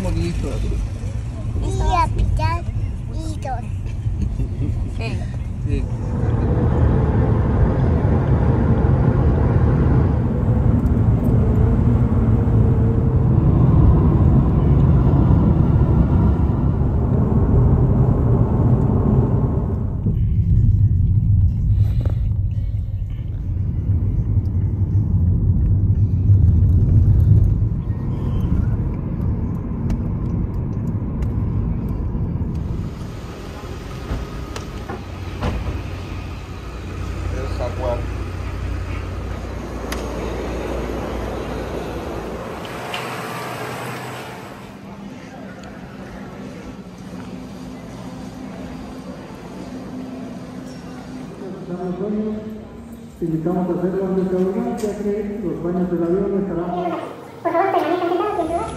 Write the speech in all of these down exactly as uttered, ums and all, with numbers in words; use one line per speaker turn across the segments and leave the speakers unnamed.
estamos listos.
Y a picar y todo.
Sí.
Sí. Jaguar.
Los baños, te invitamos a hacerlo antes de abrir, ya que los baños del avión estarán.
Por favor, permanezcan sentados, sin duda.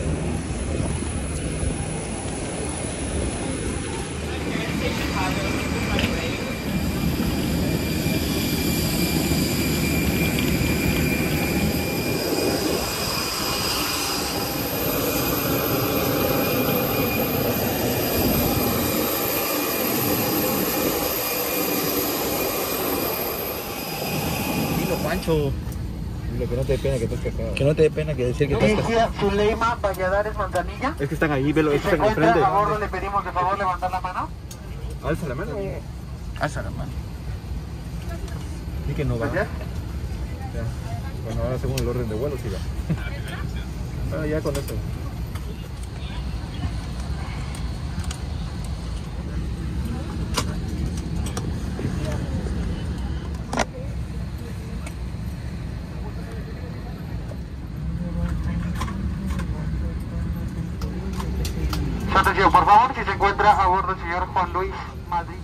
Dilo, Pancho.
Dile que no te dé pena que estás casado.
Que no te dé pena que decir que estás casado.
Policía Zuleima Valladares Manzanilla.
Es que están ahí, velo,
Si
es que
se
están
encuentra
enfrente.
a bordo, le pedimos de favor levantar la mano.
Alza la mano.
Alza la mano.
Y que no va.
¿Ya?
Ya. Bueno, ahora según el orden de vuelo, sí va. Ah, ya con eso.
Atención, por favor, si se encuentra a bordo el señor Juan Luis Madrid.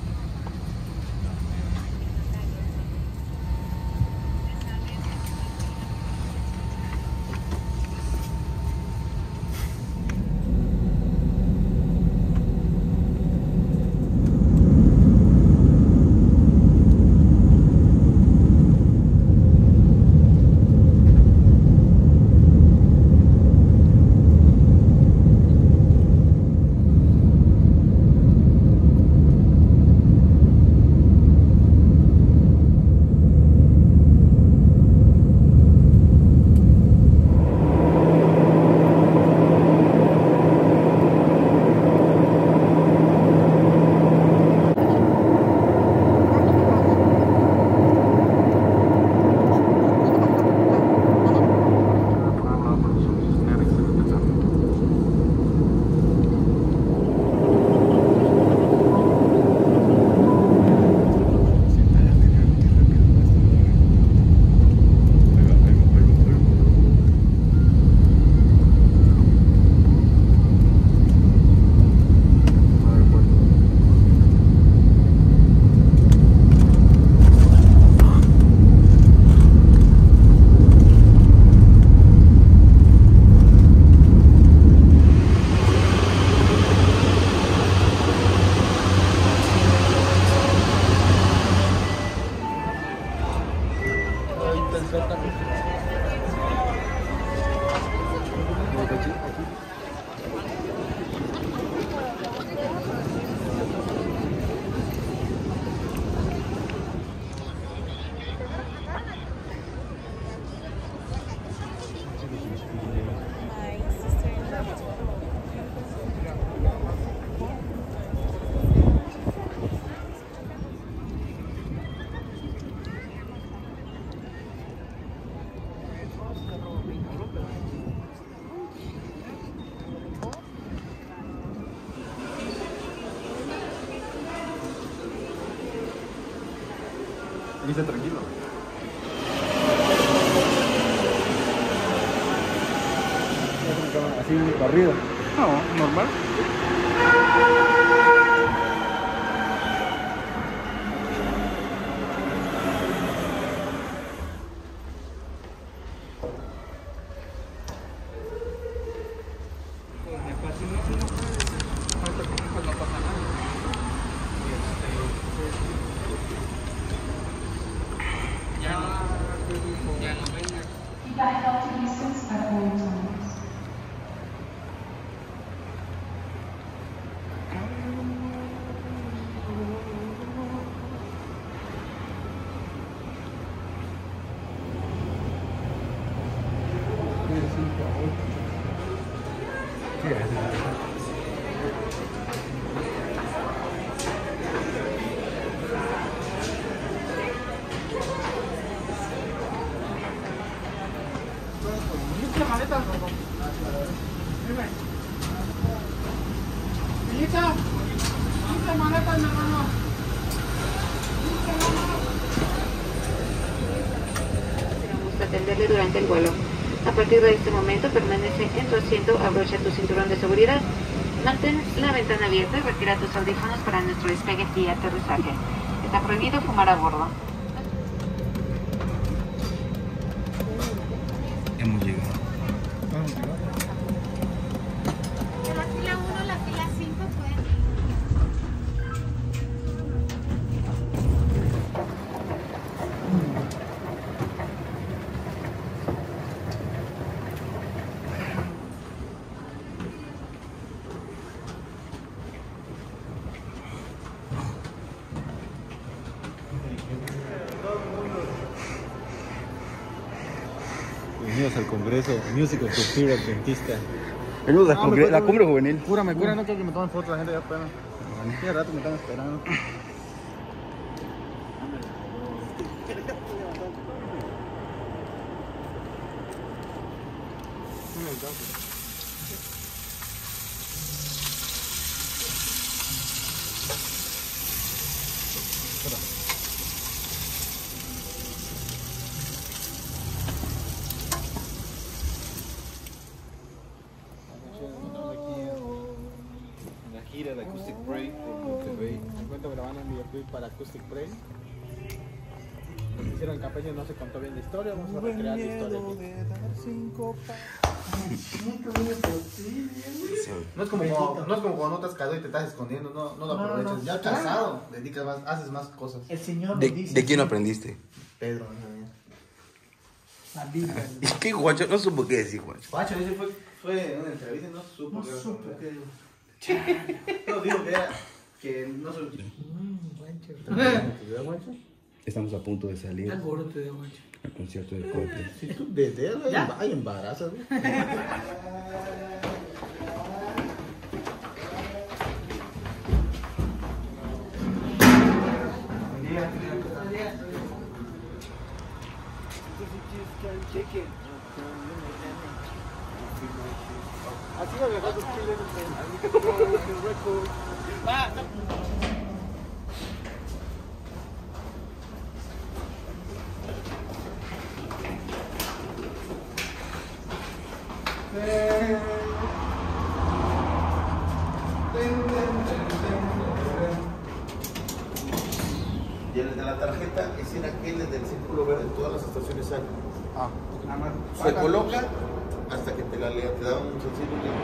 Y está tranquilo. Así barrido.
No, normal.
You got healthy distance at all times.
maleta. Dime. Pillita. quince maletas, mi hermano.
Vamos a atenderle durante el vuelo. A partir de este momento, permanece en tu asiento, abrocha tu cinturón de seguridad, mantén la ventana abierta y retira tus audífonos para nuestro despegue y aterrizaje. Está prohibido fumar a bordo.
Hemos llegado.
De la fila uno a la fila cinco fue.
Bienvenidos al Congreso Musical Culture Adventista.
Venimos
La, congre- la cumbre juvenil.
Cúrame, cúrame, no quiero que me tomen fotos, la gente ya espera. Qué rato me están esperando.
La gira de Acoustic Break de Monterrey.
Me encuentro grabando un videoclip para Acoustic Break. Lo que hicieron en Campeche no se contó bien la historia, vamos a recrear la historia aquí. No es como cuando, no es como cuando no te has casado y te estás escondiendo, no, no lo
No,
aprovechas.
no,
Ya
claro.
casado, dedicas más, haces más cosas.
El Señor
¿De,
nos dice.
¿De quién aprendiste?
Pedro, no sabía.
La Biblia.
Es que Guacho no supo qué decir, Guacho.
Guacho, ese fue, fue en una entrevista y no supo.
No
que era
supo
como-
que.
No, digo que era, que no supo.
Mmm, guancho.
¿Te dio Guacho?
Estamos a punto de salir
Está gordo te dio guancho.
al concierto de Coldplay.
Si tú desde él hay,
¿Ya?
hay embarazos, ¿no? Así lo dejó tus chiles Y el de la tarjeta es en aquel del círculo verde, todas las estaciones hay.
Ah,
Se coloca hasta que te la lea, te da un sencillo link.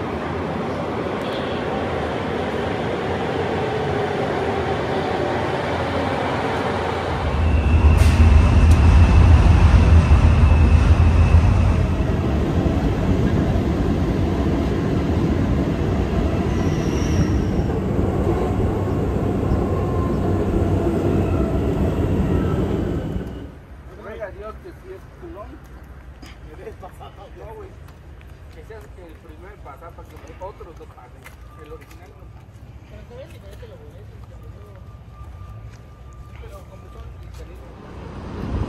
Ruega a Dios que si es culón, me des pasado yo, güey. Que seas el primer en pasar para que otros no paguen. El original no paga. Pero te ves diferente los boletos. Pero como son diferentes.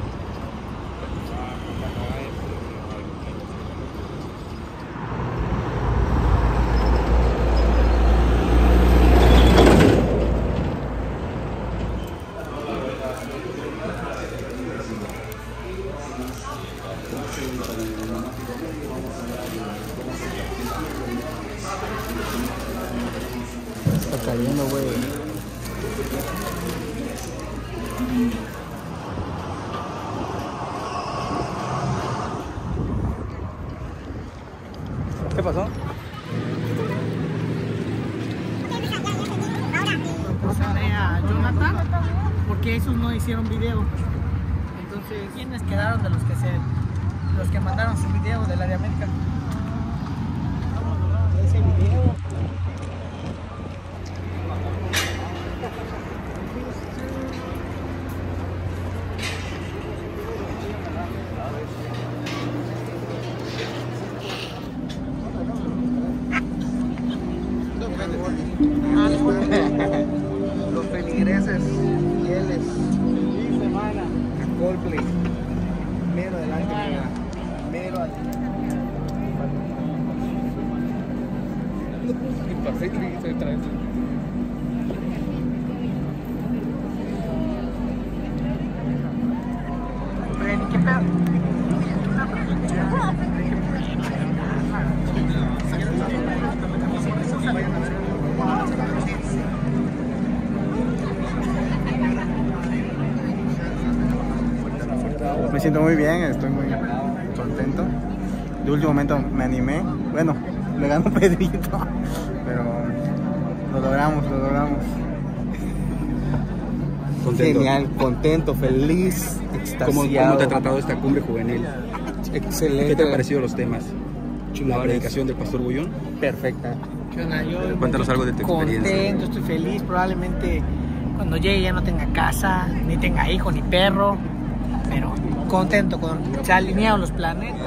Está cayendo, güey. ¿Qué pasó?
Pasaré a Jonathan porque esos no hicieron video. Entonces, ¿quiénes quedaron de los que se los que mandaron su video del área médica? Ese video.
Los feligreses fieles
Feliz semana.
a Coldplay. Mero adelante, mira.
dinero así. No pasé que se trae.
¿Qué pedo?
Me siento muy bien, estoy muy contento. De último momento me animé. Bueno, me ganó Pedrito, pero lo logramos, lo logramos.
Contento.
Genial, contento, feliz, extasiado.
¿Cómo, ¿Cómo te ha tratado esta cumbre juvenil?
Excelente.
¿Qué te ha parecido los temas? La
Chulares.
predicación del Pastor Bullón.
Perfecta.
¿Qué onda? Yo
Cuéntanos algo de tu experiencia.
contento, estoy feliz. Probablemente cuando llegue ya no tenga casa, ni tenga hijo, ni perro. Pero contento, con, se alinearon los planetas.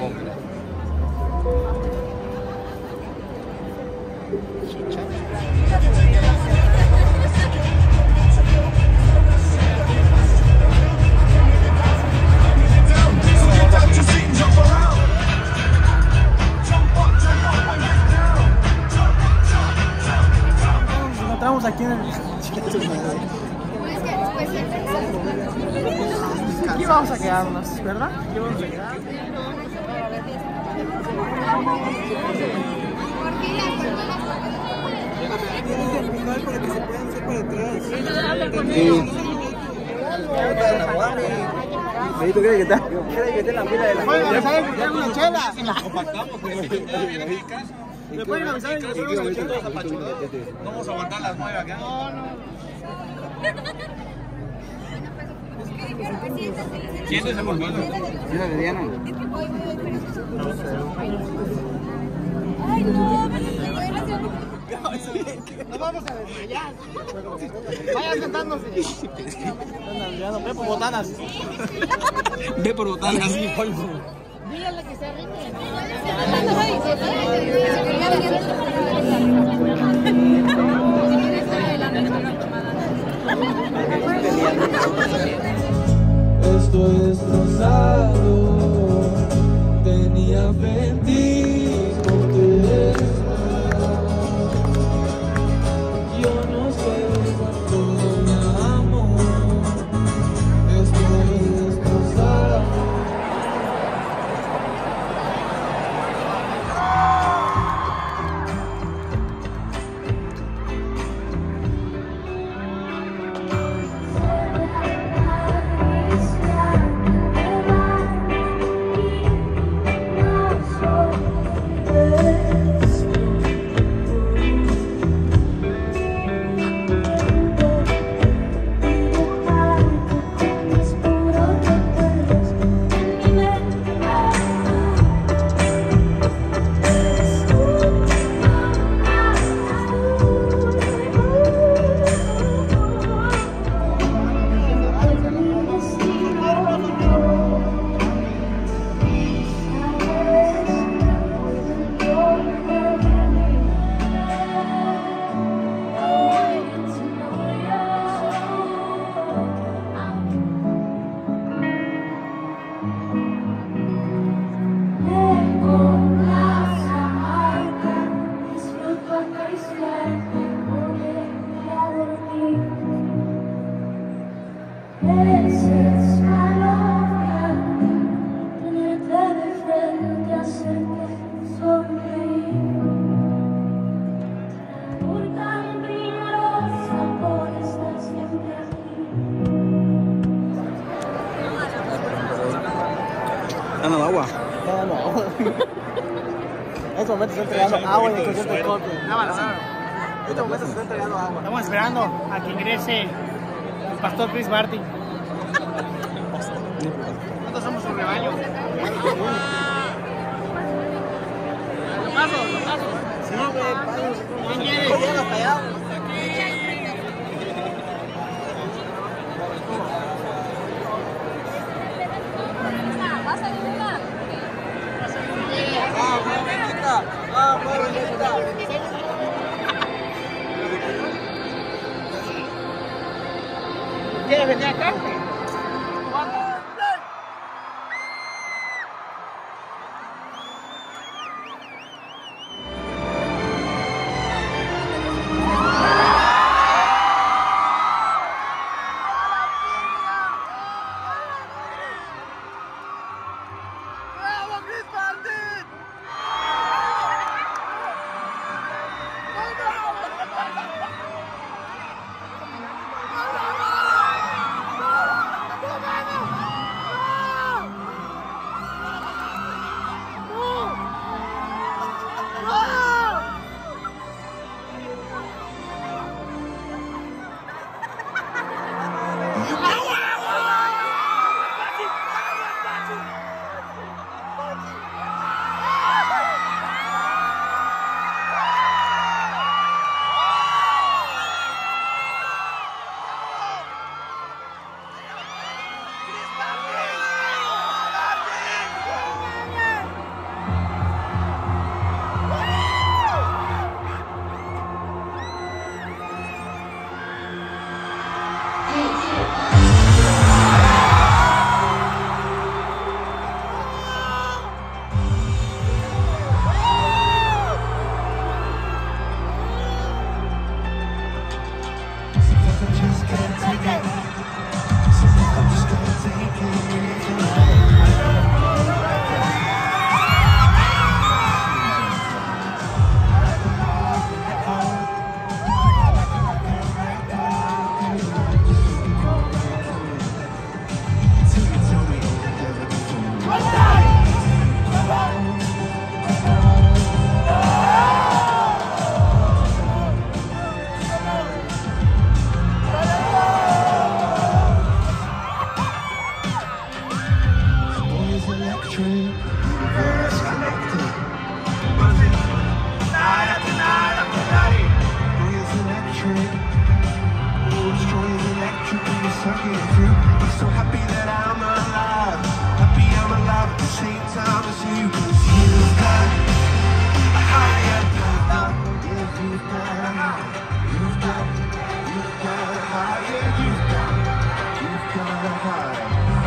Nos encontramos aquí en el... Aquí vamos a quedarnos, ¿verdad? Aquí vamos a quedar.
¿Tú crees que está? ¿Crees que está en la fila de la
Oiga, ¿sabes que tengo una chela?
¿Me
¿Me pueden avisar que nosotros nos echamos a Pachuca?
No vamos a aguantar las nueve acá.
No, no.
¿Quién es el volcán?
¿Es la de Diana?
Ay, no,
Nos vamos a desmayar. Vayan sentándose. Ve por botanas.
Ve por botanas.
díganle que se arregle.
Estoy destrozado, tenía fe en ti, porque yo no sé cuánto me amo. Estoy destrozado.
Dando agua.
Está dando agua. En este momento se está entregando agua en el concierto de Coldplay. En este momento se está entregando agua. Estamos esperando a que ingrese el pastor Chris Martin. ¿Cuántos somos un rebaño? Lo paso, lo paso. Sí, güey. ¿Quién quiere? Llega hasta allá. ¿Quieres venir acá?
electric, universe connected. Night after night after night. Joy is electric. Oh, joy is electric when you suck it through. I'm so happy that I'm alive. Happy I'm alive at the same time as you. Cause you've got a higher power. If you've got, you've got, you've got a higher. You've got, you've got a higher.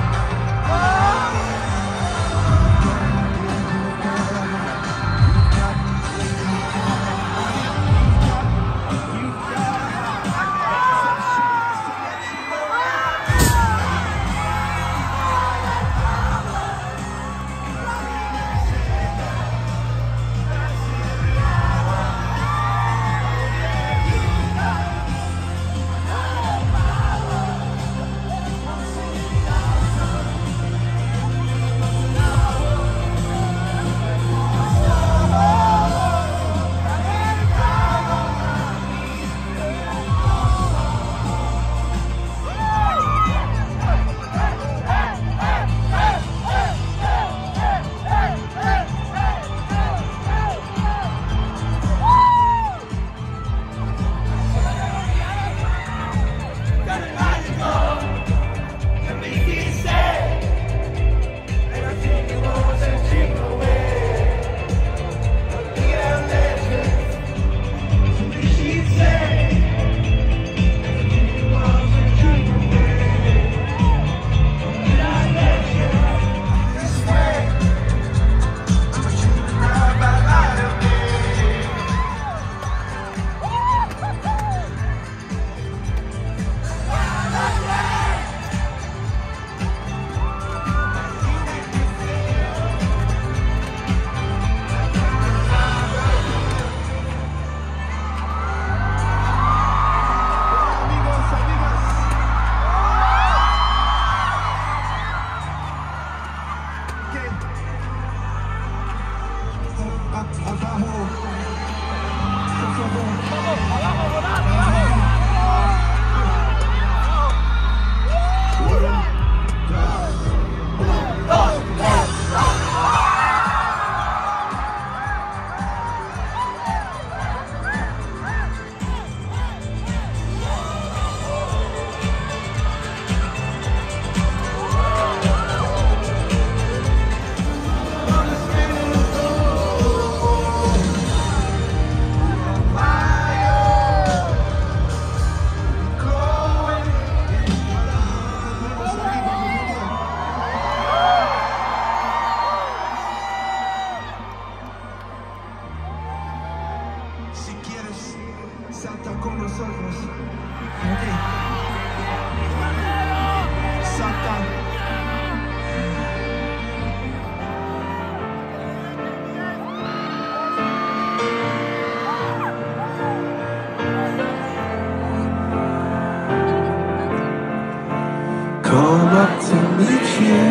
Come up to meet you.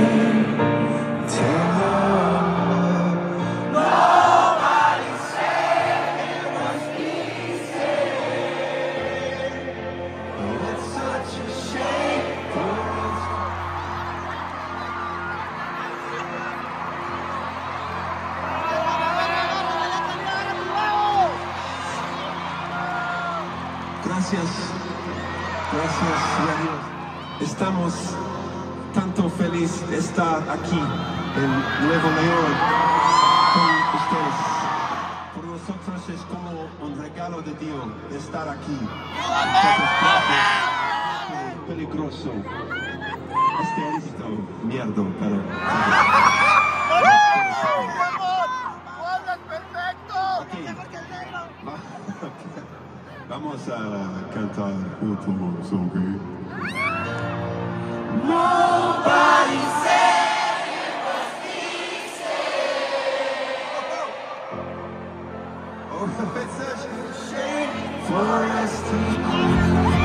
Tell her nobody said it was easy. Oh, it's such a shame. Gracias. Gracias, Dios. Estamos tanto feliz de estar aquí en Nuevo León con ustedes. Por nosotros es como un regalo de Dios estar aquí. Es peligroso. Este éxito, mierda, pero... Vamos a cantar juntos, ¿ok? Nobody said it was easy. Oh, it's such a shame for us to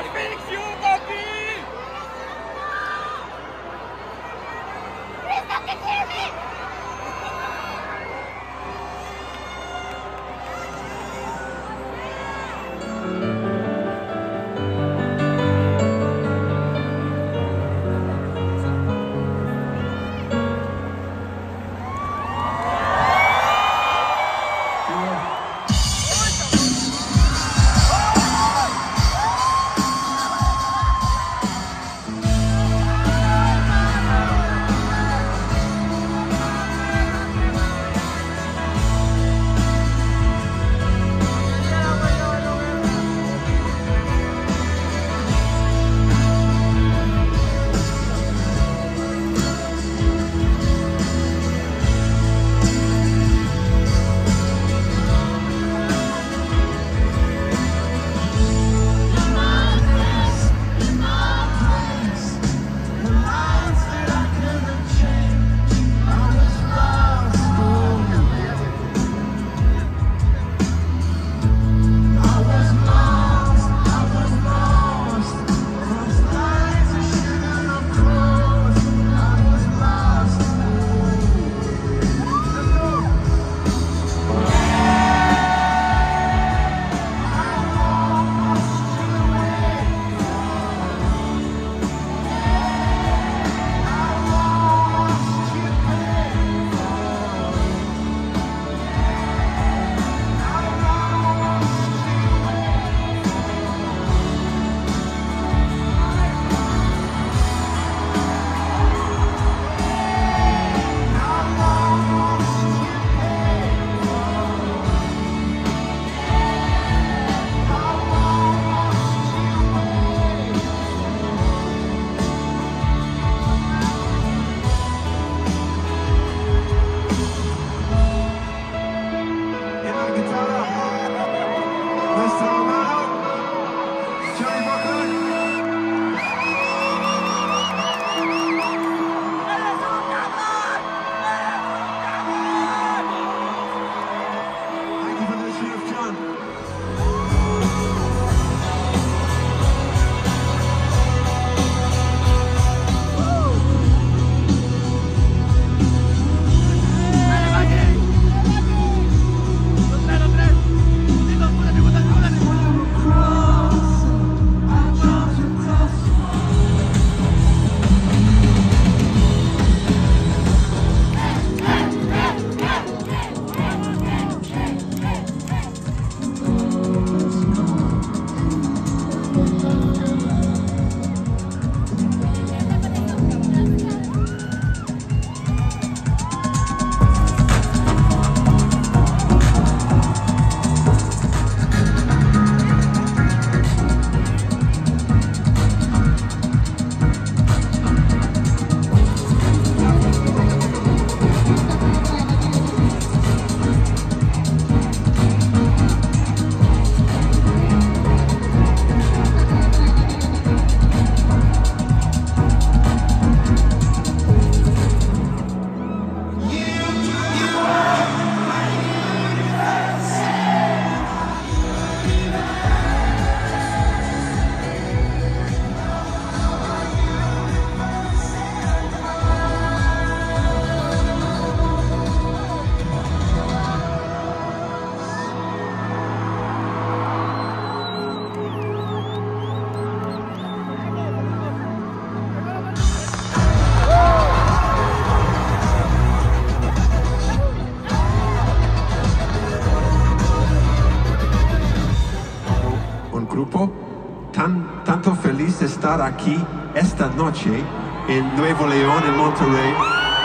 estar aquí esta noche en Nuevo León, en Monterrey.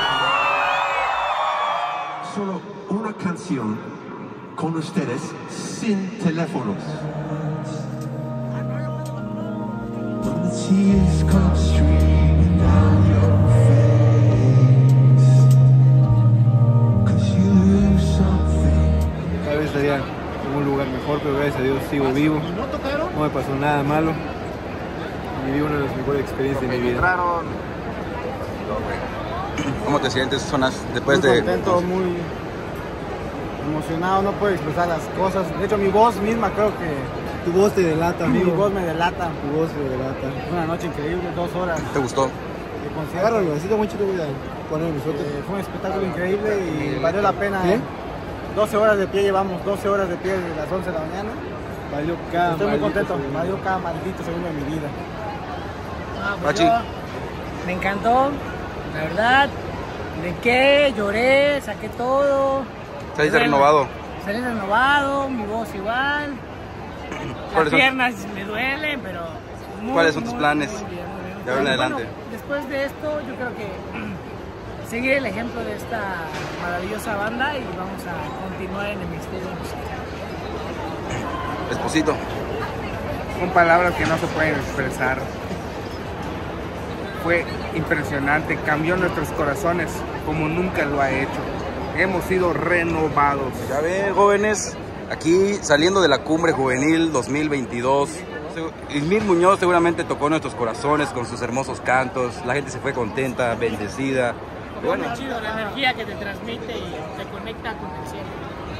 Solo una canción con ustedes sin teléfonos. When the tears come streaming down your face, 'cause you lose something.
Tal vez estaría en un lugar mejor, pero gracias a Dios sigo vivo. No me pasó nada malo. Viví una de las mejores experiencias de mi vida.
¿Cómo te sientes, Zonas, después
muy
de...?
contento, muy emocionado, no puedo expresar las cosas. De hecho, mi voz misma creo que
Tu voz te delata, amigo.
Mi voz me delata.
Tu voz te delata.
Una noche increíble, dos horas.
¿Te gustó?
De concierto.
Agárralo, así de mucho te voy a poner mi suerte.
Eh, fue un espectáculo increíble y valió la pena.
¿Qué?
doce horas de pie llevamos, doce horas de pie desde las once de la mañana.
Valió cada
Estoy muy
maldito
contento,
segundo.
valió cada maldito segundo de mi vida.
Ah, pues
Pachi.
yo, me encantó, la verdad. Brinqué, lloré, saqué todo.
Saliste
Bueno,
renovado.
Salí renovado, mi voz igual. Las
¿Cuáles son-
piernas me duelen, pero. muy,
¿Cuáles son tus
muy,
planes
muy bien, muy bien.
de ahora en
Bueno,
adelante?
después de esto, yo creo que seguir el ejemplo de esta maravillosa banda y vamos a continuar en el ministerio musical.
Esposito.
Son palabras que no se pueden expresar. Fue impresionante, cambió nuestros corazones como nunca lo ha hecho. Hemos sido renovados.
Ya ven, jóvenes, aquí saliendo de la Cumbre Juvenil dos mil veintidós. Ismir Muñoz seguramente tocó nuestros corazones con sus hermosos cantos. La gente se fue contenta, bendecida. Y bueno,
Muy chido la energía que te transmite y te conecta con el cielo.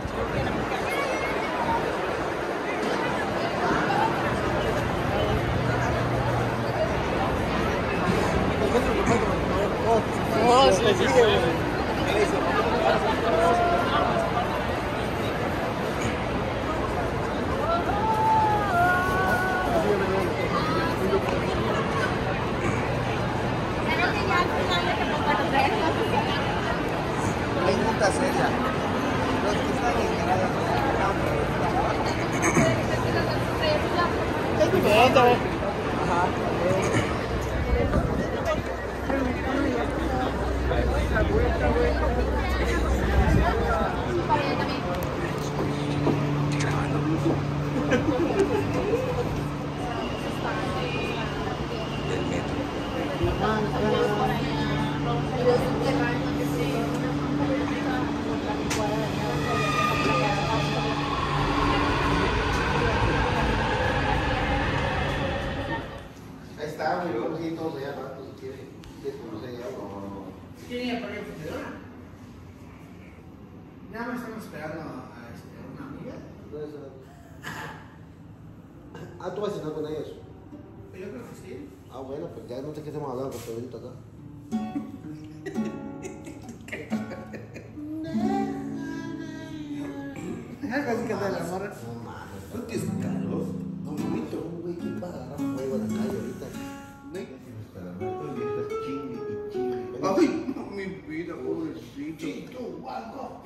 Oh, sí, sí, sí.
Ahí está, mi luego sí, todos allá rato si quieren. ¿Quieres conocer ya o
¿Quién para fundidora? Ya me estamos esperando a este, una amiga.
Ah, ¿tú vas a cenar con ellos?
Yo creo que sí.
Ah, bueno, pues ya no sé qué estamos hablando con Pedrito acá.
Algo así que te la morra.
No mames, ¿tú qué es calor? No, bonito, un güey que va a agarrar fuego en la calle ahorita. Ay, no, mi vida, pobrecito. Chito, guaco.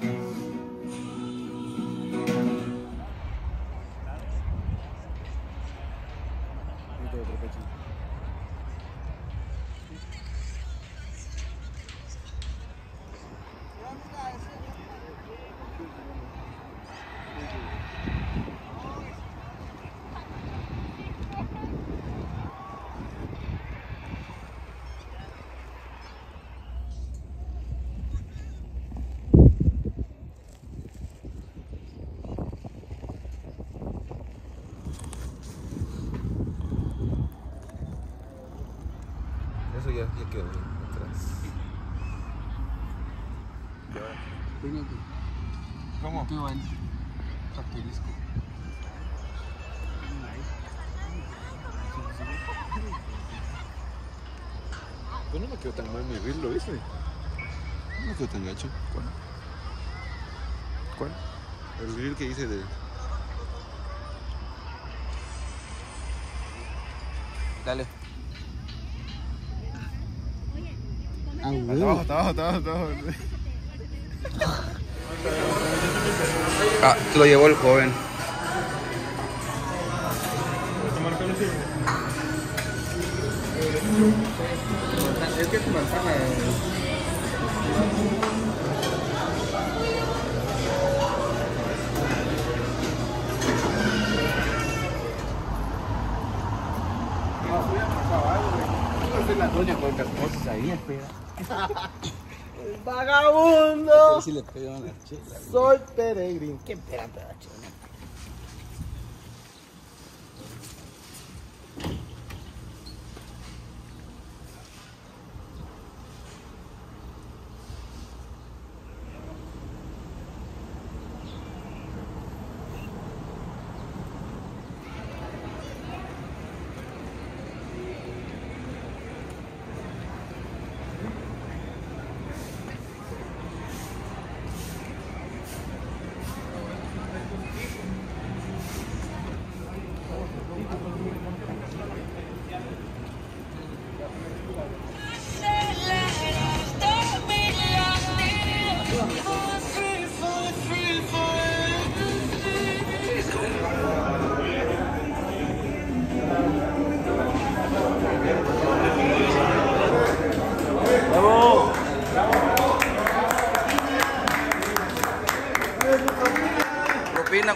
Eso ya, ya quedó atrás.
Ven aquí.
¿Cómo?
Tú, Iván. Capturisco.
Pues no me quedó tan mal mi reel, ¿lo viste?
no me quedó tan gacho.
¿Cuál? ¿Cuál? El reel que hice de...
Dale.
Hasta abajo, hasta abajo, hasta abajo, hasta abajo.
Ah, se lo llevó el joven.
Es que tu manzana. La doña con cascotes ahí, espera.
¡Vagabundo!
Sí le pegaron las chelas.
Soy peregrino. ¿Qué pega pedacho?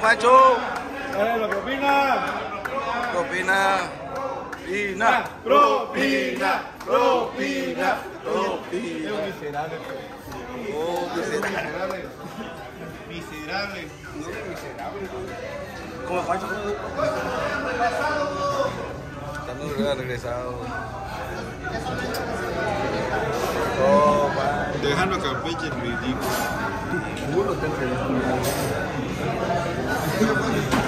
Pancho.
Dale, lo que opina.
¿Qué opina? Propina,
Propina, propina,
propina.
Es miserable.
Oh, miserable.
Miserable. No es miserable.
¿Cómo Pancho? Estamos regresado. Oh, man.
Dejando que Campeche el ridículo.
Uno te